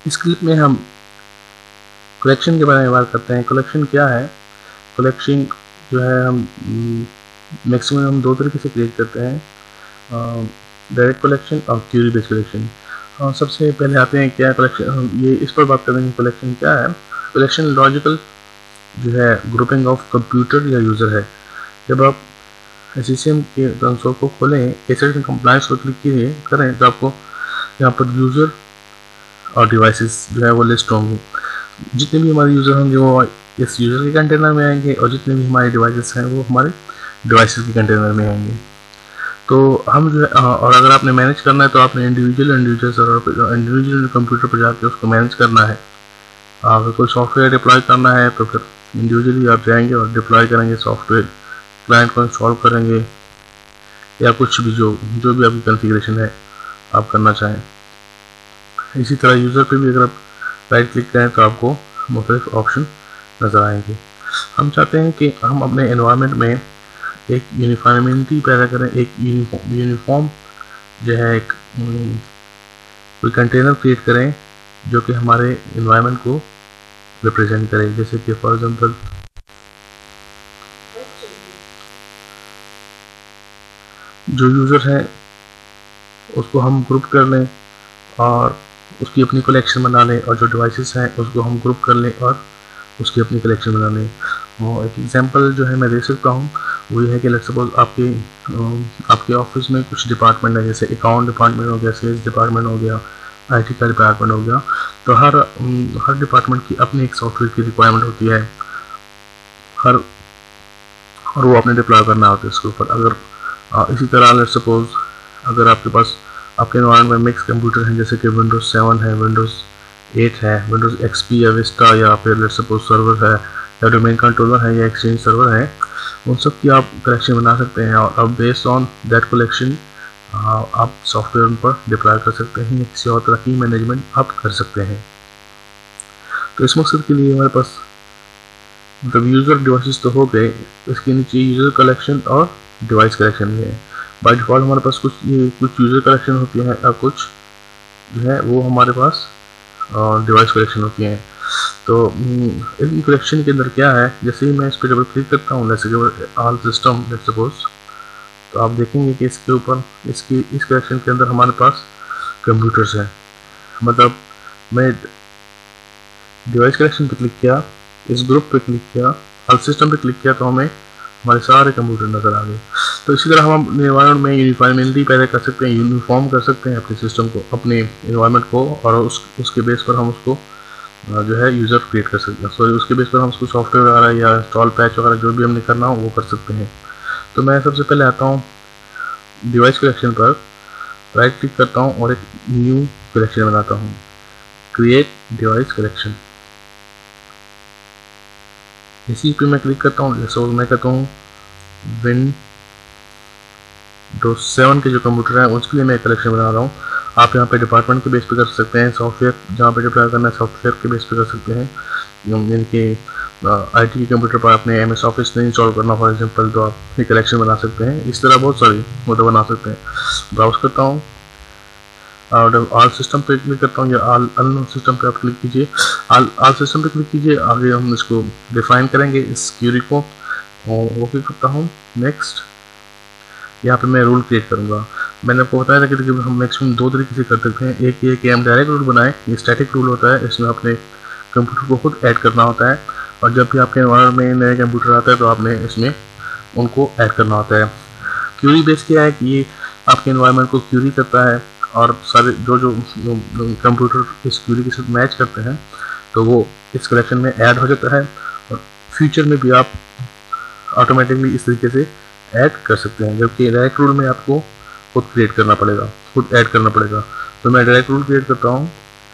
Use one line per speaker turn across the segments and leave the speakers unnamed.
इस क्लिप में हम कलेक्शन के बारे में बात करते हैं। कलेक्शन क्या है? कलेक्शन जो है हम मैक्सिमम हम दो तरीके से क्रिएट करते हैं, डायरेक्ट कलेक्शन और क्यूरी बेस्ड कलेक्शन। सबसे पहले आते हैं क्या कलेक्शन, ये इस पर बात करेंगे कलेक्शन क्या है। कलेक्शन लॉजिकल जो है ग्रुपिंग ऑफ कंप्यूटर या यूज़र है। जब आप SCCM के कंसोल को खोलें, एसेट एंड कंप्लायंस को क्लिक करें तो आपको यहाँ पर यूज़र और डिवाइसेस जो है वो लिस्ट होंगे। जितने भी हमारे यूज़र होंगे वो इस यूज़र के कंटेनर में आएंगे और जितने भी हमारे डिवाइसेस हैं वो हमारे डिवाइसेस के कंटेनर में आएंगे। तो हम जो है और अगर आपने मैनेज करना है तो आपने इंडिविजुअल सर्वर पर, इंडिविजुअल कंप्यूटर पर जाके उसको मैनेज करना है। अगर कोई सॉफ्टवेयर डिप्लॉय करना है तो फिर इंडिविजुअली आप जाएंगे और डिप्लॉय करेंगे सॉफ्टवेयर, क्लाइंट को इंस्टॉल करेंगे या कुछ भी जो भी आपकी कॉन्फ़िगरेशन है आप करना चाहें। इसी तरह यूज़र पे भी अगर आप राइट क्लिक करें तो आपको मुख्तलिफ ऑप्शन नज़र आएंगे। हम चाहते हैं कि हम अपने एनवायरनमेंट में एक यूनिफॉर्मिटी पैदा करें, एक यूनिफॉर्म जो है एक कोई कंटेनर क्रिएट करें जो कि हमारे एनवायरनमेंट को रिप्रेजेंट करे। जैसे कि फॉर एग्जांपल जो यूज़र है उसको हम ग्रुप कर लें और उसकी अपनी कलेक्शन बना लें, और जो डिवाइसेस हैं उसको हम ग्रुप कर लें और उसकी अपनी कलेक्शन बना लें। और एक एग्जांपल जो है मैं दे सकता हूँ वो ये है कि लेट्स सपोज आपके ऑफिस में कुछ डिपार्टमेंट है, जैसे अकाउंट डिपार्टमेंट हो गया, सेल्स डिपार्टमेंट हो गया, IT का डिपार्टमेंट हो गया। तो हर डिपार्टमेंट की अपनी एक सॉफ्टवेयर की रिक्वायरमेंट होती है, और वो आपने डिप्लॉय करना होता है उसके ऊपर। अगर इसी तरह लेट्स सपोज अगर आपके पास आपके एनवायरनमेंट में मिक्स कंप्यूटर हैं, जैसे कि विंडोज़ 7 है, विंडोज़ 8 है, विंडोज़ XP या विस्टा, या फिर लेट्स सपोज सर्वर है या डोमेन कंट्रोलर है या एक्सचेंज सर्वर है, उन सब की आप कलेक्शन बना सकते हैं और अब बेस्ड ऑन दैट कलेक्शन आप सॉफ्टवेयर उन पर डिप्लॉय कर सकते हैं या किसी और तरह की मैनेजमेंट आप कर सकते हैं। तो इस मकसद के लिए हमारे पास मतलब यूज़र डिवाइसेस तो हो गए, इसके नीचे यूज़र कलेक्शन और डिवाइस कलेक्शन भी है। बाय डिफ़ॉल्ट हमारे पास कुछ यूज़र कलेक्शन होती है और कुछ जो है वो हमारे पास डिवाइस कलेक्शन होती हैं। तो इन कलेक्शन के अंदर क्या है, जैसे ही मैं इस पर डबल क्लिक करता हूँ जैसे कि ऑल सिस्टम लेट्स सपोज, तो आप देखेंगे कि इसके ऊपर इस कलेक्शन के अंदर हमारे पास कंप्यूटर्स हैं। मतलब मैं डिवाइस कलेक्शन पे क्लिक किया, इस ग्रुप पे क्लिक किया, ऑल सिस्टम पे क्लिक किया तो हमें हमारे सारे कंप्यूटर नज़र आ गए। तो इसी तरह हम अपने एनवायरनमेंट में यूनिफॉर्मिटी पैदा कर सकते हैं, यूनिफॉर्म कर सकते हैं अपने सिस्टम को, अपने एनवायरनमेंट को, और उसके बेस पर हम उसको जो है यूज़र क्रिएट कर सकते हैं। सॉरी, उसके बेस पर हम उसको सॉफ्टवेयर वगैरह या इंस्टॉल पैच वगैरह जो भी हमने करना हो वो कर सकते हैं। तो मैं सबसे पहले आता हूँ डिवाइस कलेक्शन पर, राइट क्लिक करता हूँ और एक न्यू कलेक्शन बनाता हूँ, क्रिएट डिवाइस कलेक्शन। इसी पे मैं क्लिक करता हूँ, जैसे मैं कहता हूँ विंडोज़ 7 के जो कंप्यूटर हैं उसके लिए मैं कलेक्शन बना रहा हूँ। आप यहाँ पे डिपार्टमेंट के बेस पे कर सकते हैं, सॉफ्टवेयर जहाँ पे डिप्लॉय करना है सॉफ्टवेयर के बेस पे कर सकते हैं। जिनके IT के कंप्यूटर पर आपने MS ऑफिस नहीं इंस्टॉल करना फॉर एग्जांपल, तो आप ये कलेक्शन बना सकते हैं। इस तरह बहुत सारी मतलब बना सकते हैं। ब्राउज करता हूँ और ऑल सिस्टम पे क्लिक करता हूँ या ऑल सिस्टम पे आप क्लिक कीजिए, ऑल सिस्टम पे क्लिक कीजिए। आगे हम इसको डिफाइन करेंगे इस क्यूरी को, और ओके करता हूँ, नेक्स्ट। यहाँ पे मैं रूल क्रिएट करूँगा। मैंने आपको बताया था कि हम मैक्सिमम दो तरीके से कर सकते हैं। एक ये कि हम डायरेक्ट रूल बनाएं, ये स्टैटिक रूल होता है, इसमें अपने कंप्यूटर को खुद ऐड करना होता है, और जब भी आपके एनवायरनमेंट में नए कंप्यूटर आता है तो आपने इसमें उनको ऐड करना होता है। क्यूरी बेस क्या है कि ये आपके एनवायरनमेंट को क्यूरी करता है, और सारे जो कंप्यूटर इस क्यूरी के साथ मैच करते हैं तो वो इस कलेक्शन में ऐड हो जाता है, और फ्यूचर में भी आप ऑटोमेटिकली इस तरीके से ऐड कर सकते हैं। जबकि डायरेक्ट रूल में आपको खुद क्रिएट करना पड़ेगा, खुद ऐड करना पड़ेगा। तो मैं डायरेक्ट रूल क्रिएट करता हूँ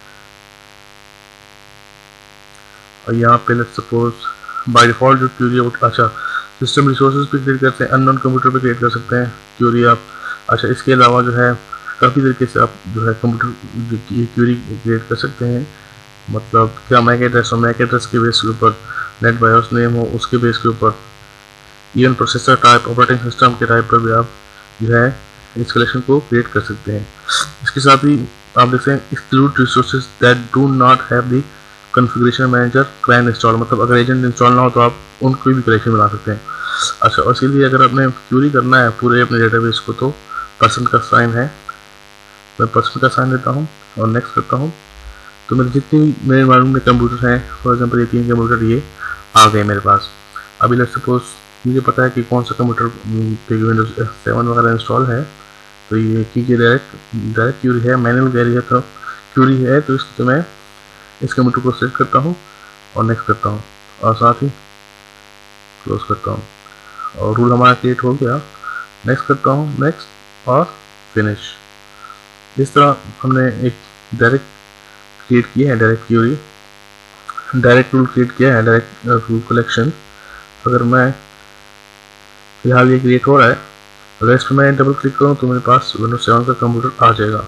और यहाँ पे लेट्स सपोज बाय डिफ़ॉल्ट जो क्यूरी अच्छा सिस्टम रिसोर्सेज पे क्रिएट करते हैं, अननोन कंप्यूटर पे क्रिएट कर सकते हैं क्यूरी आप। अच्छा, इसके अलावा जो है काफ़ी तरीके से आप जो है कंप्यूटर की क्यूरी क्रिएट कर सकते हैं। मतलब क्या मैक एड्रेस हो, मैक एड्रेस के बेस के ऊपर, नेट बायोस नेम हो उसके बेस के ऊपर, even processor type, operating system के टाइप पर भी आप जो है इस कलेक्शन को क्रिएट कर सकते हैं। इसके साथ ही तो आप देख सकते हैं exclude resources that do not have the configuration manager client install, मतलब अगर एजेंट इंस्टॉल ना हो तो आप उनको भी कलेक्शन बना सकते हैं। अच्छा, और इसीलिए अगर आपने क्यूरी करना है पूरे अपने डेटाबेस को तो परसेंट का साइन है, मैं परसेंट का साइन देता हूँ और नेक्स्ट करता हूँ। तो मेरे जितने भी मेरे एनवायरमेंट में कंप्यूटर हैं, फॉर एग्जांपल ये 3 कंप्यूटर ये आ गए मेरे पास। अभी लेट्स सपोज मुझे पता है कि कौन सा कंप्यूटर पे विंडोज 7 वगैरह इंस्टॉल है, तो ये कीजिए डायरेक्ट क्यूरी है, मैनुअल क्यूरी है, तो क्यूरी है तो इसको मैं इस कंप्यूटर को सेलेक्ट करता हूँ और नेक्स्ट करता हूँ और साथ ही क्लोज करता हूँ और रूल हमारा क्रिएट हो गया। नेक्स्ट करता हूँ, नेक्स्ट और फिनिश। इस तरह हमने एक डायरेक्ट क्रिएट किया है, direct query, direct rule create किया है, डायरेक्ट रूल कलेक्शन। अगर मैं फिलहाल ये क्रिएट हो रहा है, रेस्ट में डबल क्लिक करूँ तो मेरे पास विंडोज 7 का कंप्यूटर आ जाएगा।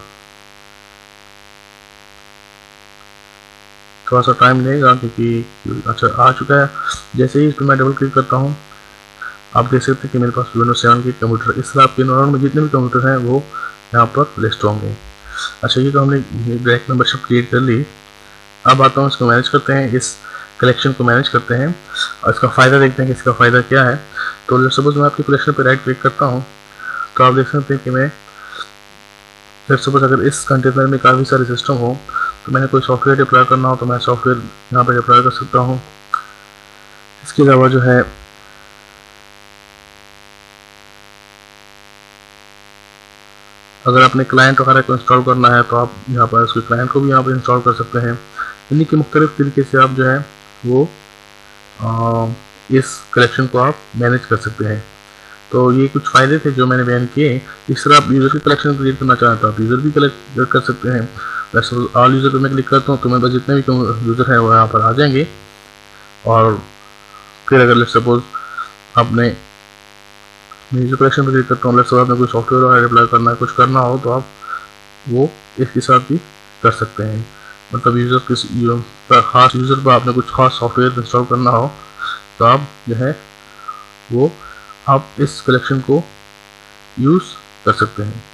थोड़ा सा टाइम लगेगा क्योंकि अच्छा आ चुका है। जैसे ही इस पर मैं डबल क्लिक करता हूँ आप देख सकते हैं कि मेरे पास विंडोज 7 के कंप्यूटर, इस तरह आपके एनवायरमेंट में जितने भी कंप्यूटर हैं वो यहाँ पर लिस्ट होंगे। अच्छा, ये तो हमने डायरेक्ट मेंबरशिप क्रिएट कर ली। अब आता हूँ इसको मैनेज करते हैं, इस कलेक्शन को मैनेज करते हैं और इसका फ़ायदा देखते हैं कि इसका फ़ायदा क्या है। तो सपोज मैं आपकी कलेक्शन पर राइट क्लिक करता हूँ तो आप देख सकते हैं कि मैं सपोज अगर इस कंटेनर में काफ़ी सारे सिस्टम हो तो मैंने कोई सॉफ्टवेयर डिप्लॉय करना हो तो मैं सॉफ्टवेयर यहाँ पर डिप्लॉय कर सकता हूँ। इसके अलावा जो है अगर आपने क्लाइंट वगैरह को इंस्टॉल करना है तो आप यहाँ पर उसके क्लाइंट को भी यहाँ पर इंस्टॉल कर सकते हैं। इन्हीं के मुख्तलिफ तरीके से आप जो है वो इस कलेक्शन को आप मैनेज कर सकते हैं। तो ये कुछ फ़ायदे थे जो मैंने बयान किए। इस तरह आप यूज़र की कलेक्शन क्रिएट करना चाहते हो आप यूज़र भी कलेक्ट कर सकते हैं। वैसे ऑल यूज़र पर मैं क्लिक करता हूँ तो मेरे पास जितने भी यूज़र हैं वो यहाँ पर आ जाएंगे। और फिर अगर लेट्स सपोज आपने यूज़र कलेक्शन पर क्लिक करता हूँ, लेट्स सपोज आपने कोई सॉफ्टवेयर वगैरह डिप्लॉय करना है, कुछ करना हो तो आप वो इसके साथ भी कर सकते हैं। मतलब यूज़र किसी खास यूज़र पर आपने कुछ खास सॉफ्टवेयर इंस्टॉल करना हो तो आप जो है वो आप इस कलेक्शन को यूज़ कर सकते हैं।